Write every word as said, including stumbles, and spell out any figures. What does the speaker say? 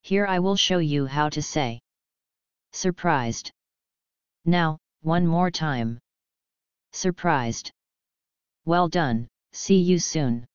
Here I will show you how to say surprised. Now, one more time. Surprised. Well done, see you soon.